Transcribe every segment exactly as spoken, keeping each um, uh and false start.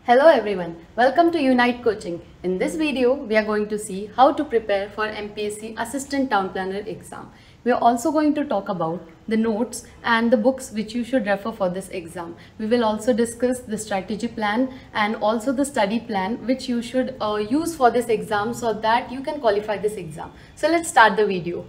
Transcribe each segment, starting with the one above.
Hello everyone, welcome to Unite Coaching. In this video, we are going to see how to prepare for M P S C Assistant Town Planner exam. We are also going to talk about the notes and the books which you should refer for this exam. We will also discuss the strategy plan and also the study plan which you should uh, use for this exam so that you can qualify this exam. So let's start the video.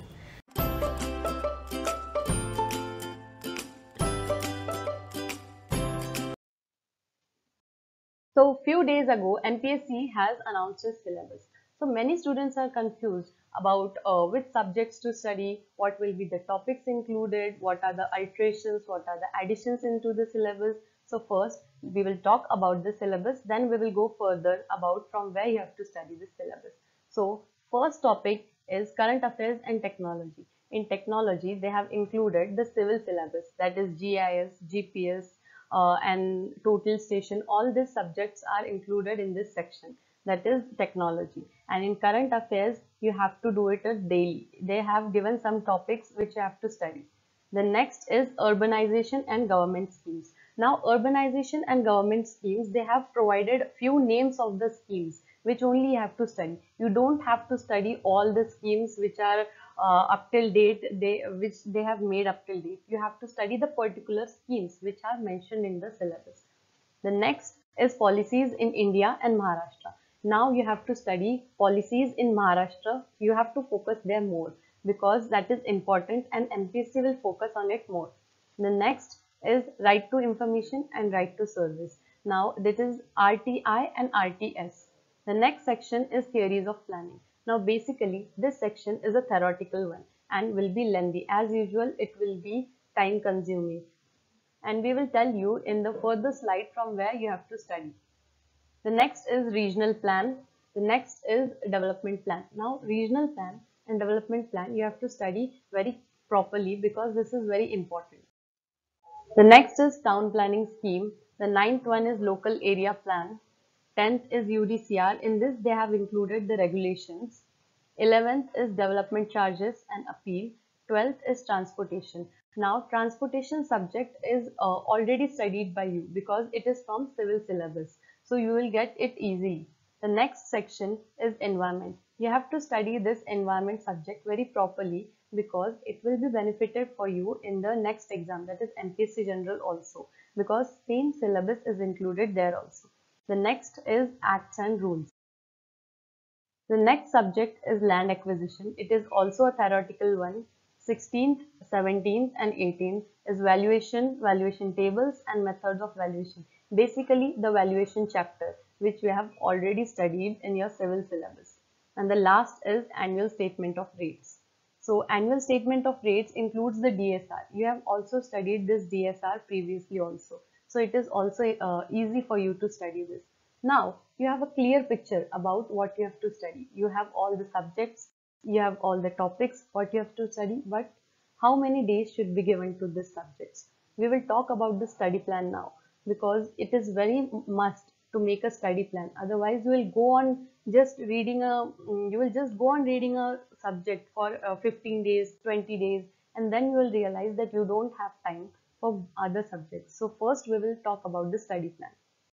So few days ago, M P S C has announced its syllabus. So many students are confused about uh, which subjects to study, what will be the topics included, what are the iterations, what are the additions into the syllabus. So first we will talk about the syllabus, then we will go further about from where you have to study the syllabus. So first topic is current affairs and technology. In technology, they have included the civil syllabus, that is G I S, G P S, Uh, and total station. All these subjects are included in this section, that is technology. And in current affairs, you have to do it daily. They have given some topics which you have to study. The next is urbanization and government schemes. Now urbanization and government schemes, they have provided few names of the schemes which only you have to study. You don't have to study all the schemes which are uh, up till date, they which they have made up till date. You have to study the particular schemes which are mentioned in the syllabus. The next is policies in India and Maharashtra. Now you have to study policies in Maharashtra. You have to focus there more because that is important and M P S C will focus on it more. The next is right to information and right to service. Now this is R T I and R T S. The next section is theories of planning. Now basically this section is a theoretical one and will be lengthy. As usual, it will be time consuming. And we will tell you in the further slide from where you have to study. The next is regional plan. The next is development plan. Now regional plan and development plan you have to study very properly because this is very important. The next is town planning scheme. The ninth one is local area plan. tenth is U D C R. In this they have included the regulations. eleventh is development charges and appeal. twelfth is transportation. Now transportation subject is uh, already studied by you because it is from civil syllabus. So you will get it easily. The next section is environment. You have to study this environment subject very properly because it will be benefited for you in the next exam, that is M P S C General also, because same syllabus is included there also. The next is acts and rules. The next subject is land acquisition. It is also a theoretical one. sixteenth, seventeenth and eighteenth is valuation, valuation tables and methods of valuation. Basically the valuation chapter which we have already studied in your civil syllabus. And the last is annual statement of rates. So annual statement of rates includes the D S R. You have also studied this D S R previously also. So it is also uh, easy for you to study this. Now you have a clear picture about what you have to study. You have all the subjects, you have all the topics, what you have to study, but how many days should be given to this subjects? We will talk about the study plan now because it is very must to make a study plan. Otherwise you will go on just reading a, you will just go on reading a subject for uh, fifteen days, twenty days, and then you will realize that you don't have time for other subjects. So first we will talk about the study plan.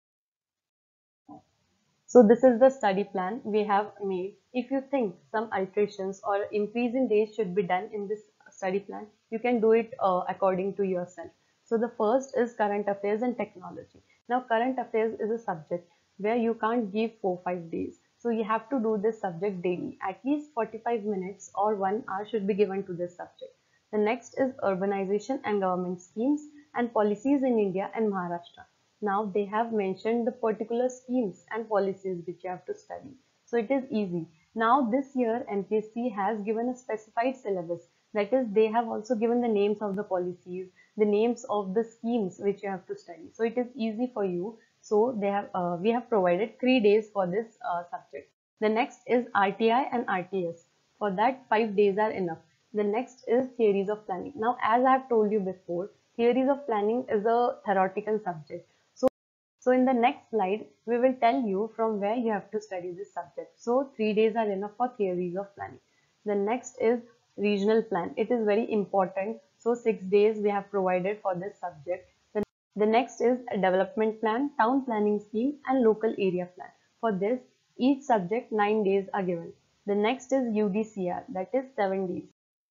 So this is the study plan we have made. If you think some alterations or increase in days should be done in this study plan, you can do it uh, according to yourself. So the first is current affairs and technology. Now current affairs is a subject where you can't give four five days. So you have to do this subject daily. At least forty-five minutes or one hour should be given to this subject. The next is urbanization and government schemes and policies in India and Maharashtra. Now they have mentioned the particular schemes and policies which you have to study. So it is easy. Now this year M P S C has given a specified syllabus. That is, they have also given the names of the policies, the names of the schemes which you have to study. So it is easy for you. So they have uh, we have provided three days for this uh, subject. The next is R T I and R T S. For that five days are enough. The next is theories of planning. Now as I have told you before, theories of planning is a theoretical subject. So in the next slide, we will tell you from where you have to study this subject. So three days are enough for theories of planning. The next is regional plan. It is very important. So six days we have provided for this subject. The The next is a development plan, town planning scheme and local area plan. For this, each subject nine days are given. The next is U D C R, that is seven days.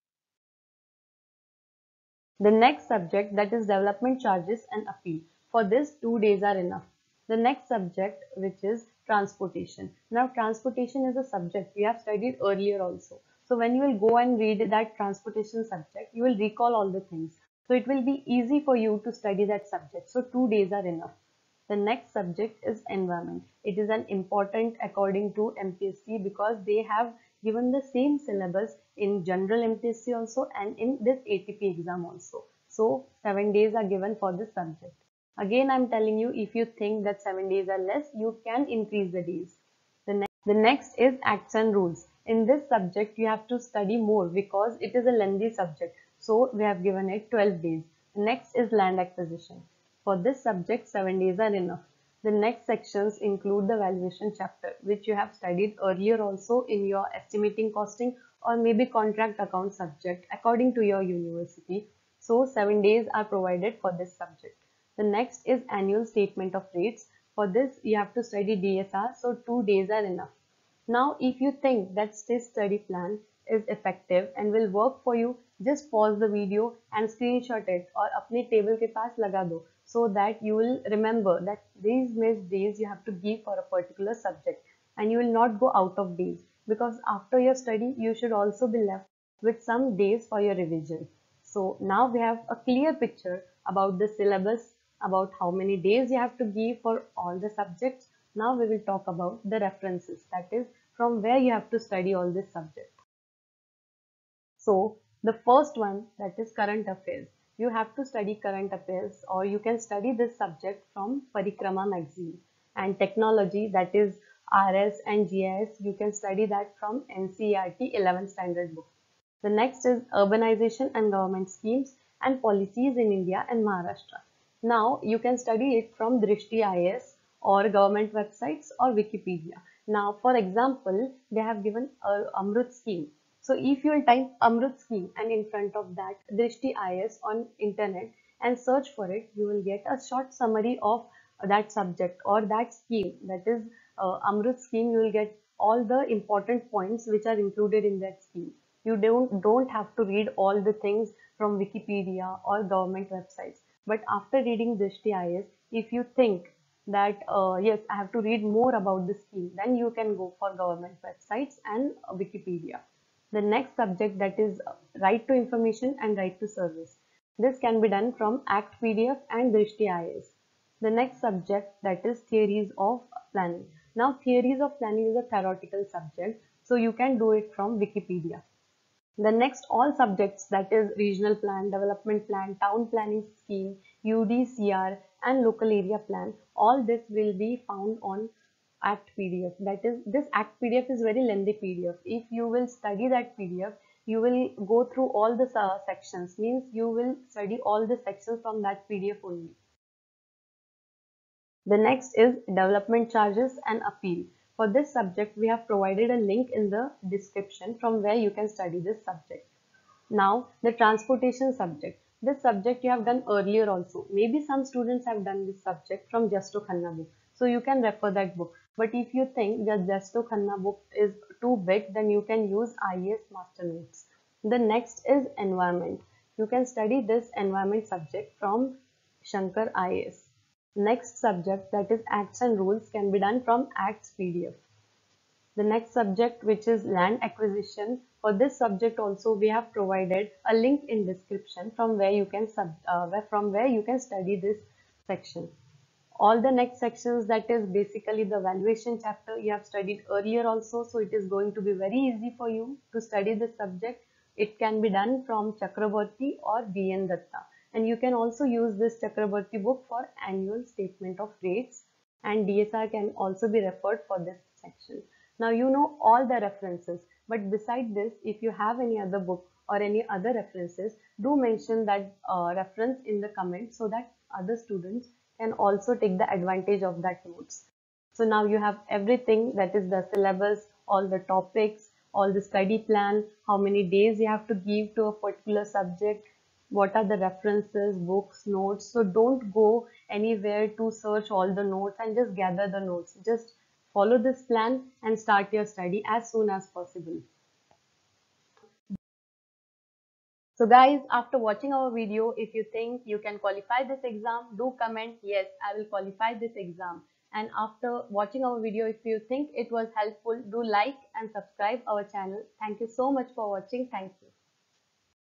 The next subject, that is development charges and appeal. For this, two days are enough. The next subject, which is transportation. Now, transportation is a subject we have studied earlier also. So when you will go and read that transportation subject, you will recall all the things. So it will be easy for you to study that subject. So two days are enough. The next subject is environment. It is an important according to M P S C because they have given the same syllabus in general M P S C also and in this A T P exam also. So seven days are given for this subject. Again, I am telling you, if you think that seven days are less, you can increase the days. The next, the next is acts and rules. In this subject, you have to study more because it is a lengthy subject. So we have given it twelve days. The next is land acquisition. For this subject, seven days are enough. The next sections include the valuation chapter, which you have studied earlier also in your estimating costing or maybe contract account subject according to your university. So seven days are provided for this subject. The next is annual statement of rates. For this, you have to study D S R, so two days are enough. Now, if you think that this study plan is effective and will work for you, just pause the video and screenshot it or अपने table के पास लगा दो, so that you will remember that these missed days you have to give for a particular subject and you will not go out of days, because after your study you should also be left with some days for your revision. So now we have a clear picture about the syllabus, about how many days you have to give for all the subjects. Now we will talk about the references, that is from where you have to study all this subject. So the first one, that is current affairs. You have to study current affairs or you can study this subject from Parikrama magazine. And technology, that is R S and G I S, you can study that from N C E R T eleventh standard book. The next is urbanization and government schemes and policies in India and Maharashtra. Now you can study it from Drishti I A S or government websites or Wikipedia. Now for example, they have given a Amrut scheme. So if you will type Amrut scheme and in front of that Drishti I A S on internet and search for it, you will get a short summary of that subject or that scheme, that is uh, Amrut scheme. You will get all the important points which are included in that scheme. You don't, don't have to read all the things from Wikipedia or government websites. But after reading Drishti I A S, if you think that uh, yes, I have to read more about the scheme, then you can go for government websites and uh, Wikipedia. The next subject, that is right to information and right to service. This can be done from Act P D F and Drishti I A S. The next subject, that is theories of planning. Now theories of planning is a theoretical subject, so you can do it from Wikipedia. The next all subjects, that is regional plan, development plan, town planning scheme, U D C R and local area plan, all this will be found on Act P D F. That is, this Act P D F is very lengthy P D F. If you will study that P D F, you will go through all the uh, sections, means you will study all the sections from that P D F only. The next is development charges and appeal. For this subject, we have provided a link in the description from where you can study this subject. Now, the transportation subject. This subject you have done earlier also. Maybe some students have done this subject from Justo Khanna book. So you can refer that book. But if you think that Justo Khanna book is too big, then you can use I A S Master Notes. The next is environment. You can study this environment subject from Shankar I A S. Next subject, that is Acts and Rules, can be done from Acts P D F. The next subject, which is land acquisition, for this subject also we have provided a link in description from where you can sub, uh, from where you can study this section. All the next sections, that is basically the valuation chapter, you have studied earlier also, so it is going to be very easy for you to study this subject. It can be done from Chakraborty or B N Datta. And you can also use this Chakraborty book for annual statement of rates, and D S R can also be referred for this section. Now you know all the references, but beside this, if you have any other book or any other references, do mention that uh, reference in the comments so that other students can also take the advantage of that notes. So now you have everything, that is the syllabus, all the topics, all the study plan, how many days you have to give to a particular subject. what are the references, books, notes. So don't go anywhere to search all the notes and just gather the notes. Just follow this plan and start your study as soon as possible. So guys, after watching our video, if you think you can qualify this exam, do comment, yes, I will qualify this exam. And after watching our video, if you think it was helpful, do like and subscribe our channel. Thank you so much for watching. Thank you.